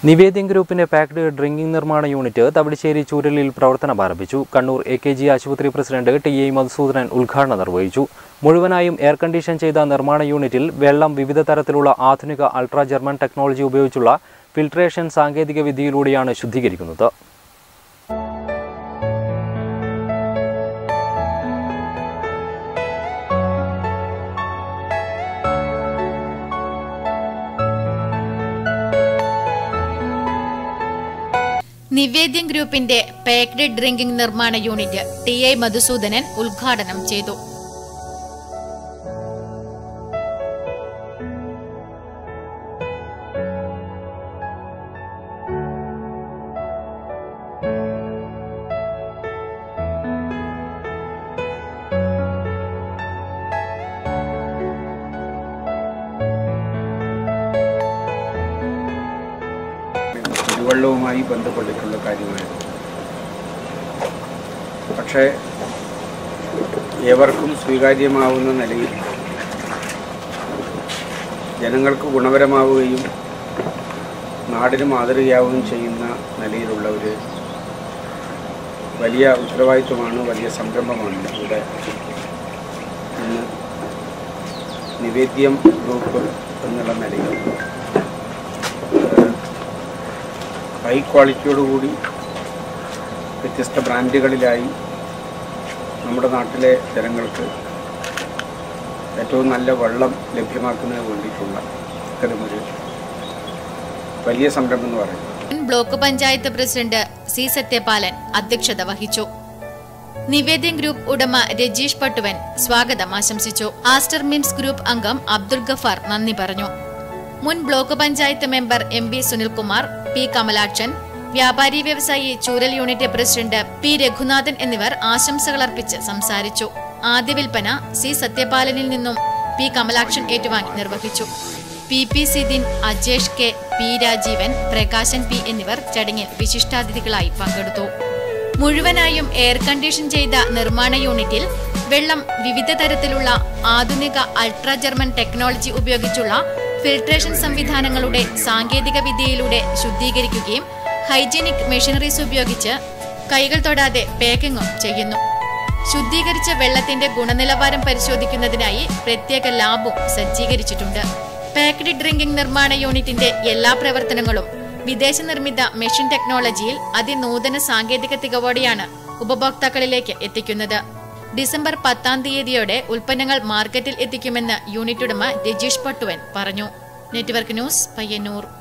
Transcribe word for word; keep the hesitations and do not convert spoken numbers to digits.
നിവേദ്യം ഗ്രൂപ്പിന്റെ packed drinking നിർമ്മാണ unit Thavidissery ചൂരലിൽ പ്രവർത്തനം ആരംഭിച്ചു. കണ്ണൂർ എ കെ ജി ആശുപത്രി പ്രസിഡന്റ് ടി എ മധുസൂദനൻ ഉദ്ഘാടനം നിർവഹിച്ചു. മുഴുവനായും എയർ കണ്ടീഷൻ ചെയ്ത നിർമ്മാണ യൂണിറ്റിൽ വെള്ളം വിവിധ തരത്തിലുള്ള ആധുനിക അൾട്രാ ജർമ്മൻ ടെക്നോളജി ഉപയോഗിച്ചുള്ള ഫിൽട്രേഷൻ സാങ്കേതിക വിദ്യയിലൂടെയാണ് ശുദ്ധീകരിക്കുന്നത്. നിവേദ്യം ഗ്രൂപ്പിന്റെ പാക്ഡ് ഡ്രിങ്കിംഗ് നിർമ്മാണ യൂണിറ്റ് ടി ഐ മധുസൂദനൻ ഉദ്ഘാടനം ചെയ്തു. വെള്ളവുമായി ബന്ധപ്പെട്ടിട്ടുള്ള കാര്യമായിരുന്നു. പക്ഷേ ഏവർക്കും സ്വീകാര്യമാവുന്ന നിലയിൽ ജനങ്ങൾക്ക് ഗുണപരമാവുകയും നാടിന് മാതൃകയാവുകയും ചെയ്യുന്ന നിലയിലുള്ള ഒരു വലിയ ഉത്തരവാദിത്വമാണ്, വലിയ സംരംഭമാണ് ഇവിടെ ഇന്ന് നിവേദ്യം ഗ്രൂപ്പ് എന്നുള്ള നിലയിൽ ഹൈ ക്വാളിറ്റിയോടുകൂടി വ്യത്യസ്ത ബ്രാൻഡുകളിലായി നമ്മുടെ നാട്ടിലെ ജനങ്ങൾക്ക് ഏറ്റവും നല്ല വെള്ളം ലഭ്യമാക്കുന്നതിന് വേണ്ടിയിട്ടുള്ള ഇത്തരമൊരു വലിയ സംരംഭം എന്ന് പറയുന്നത്. Block panchayat president C Sathyapalan അധ്യക്ഷത വഹിച്ചു. നിവേദ്യം ഗ്രൂപ്പ് ഉടമ രജീഷ് പട്ടുവൻ സ്വാഗതം ആശംസിച്ചു. ആസ്റ്റർ മിംസ് ഗ്രൂപ്പ് അംഗം അബ്ദുൾ ഗഫാർ നന്ദി പറഞ്ഞു. മുൻ block panchayat member M V Sunilkumar, P Kamalakshan, വ്യാപാരി വ്യവസായി ചൂരൽ യൂണിറ്റ് പ്രസിഡന്റ് പി രഘുനാഥൻ എന്നിവർ ആശംസകൾ അർപ്പിച്ച് സംസാരിച്ചു. ആദ്യ വിൽപ്പന സി സത്യപാലനിൽ നിന്നും പി കമലാക്ഷൻ ഏറ്റുവാങ്ങി നിർവഹിച്ചു. P P Sidin, Ajesh K, P Rajeevan, Prakashan P എന്നിവർ ചടങ്ങിൽ വിശിഷ്ടാതിഥികളായി പങ്കെടുത്തു. മുഴുവനായും എയർ കണ്ടീഷൻ ചെയ്ത നിർമ്മാണ യൂണിറ്റിൽ വെള്ളം വിവിധ തരത്തിലുള്ള ആധുനിക അൾട്രാ ജർമ്മൻ ടെക്നോളജി ഉപയോഗിച്ചുള്ള ഫിൽട്രേഷൻ സംവിധാനങ്ങളുടെ സാങ്കേതിക വിദ്യയിലൂടെ ശുദ്ധീകരിക്കുകയും ഹൈജീനിക് മെഷീനറീസ് ഉപയോഗിച്ച് കൈകൾ തൊടാതെ പാക്കിംഗും ചെയ്യുന്നു. ശുദ്ധീകരിച്ച വെള്ളത്തിന്റെ ഗുണനിലവാരം പരിശോധിക്കുന്നതിനായി പ്രത്യേക ലാബും സജ്ജീകരിച്ചിട്ടുണ്ട്. പാക്ഡ് ഡ്രിങ്കിംഗ് നിർമ്മാണ യൂണിറ്റിന്റെ എല്ലാ പ്രവർത്തനങ്ങളും വിദേശ നിർമ്മിത മെഷീൻ ടെക്നോളജിയിൽ അതിനൂതന സാങ്കേതിക തികവോടെയാണ് ഉപഭോക്താക്കളിലേക്ക് എത്തിക്കുന്നത്. ഡിസംബർ പത്താം തീയതിയോടെ ഉൽപ്പന്നങ്ങൾ മാർക്കറ്റിൽ എത്തിക്കുമെന്ന് യൂണിറ്റ് ഉടമ രജീഷ് പട്ടുവൻ പറഞ്ഞു. Network news, Payyanur.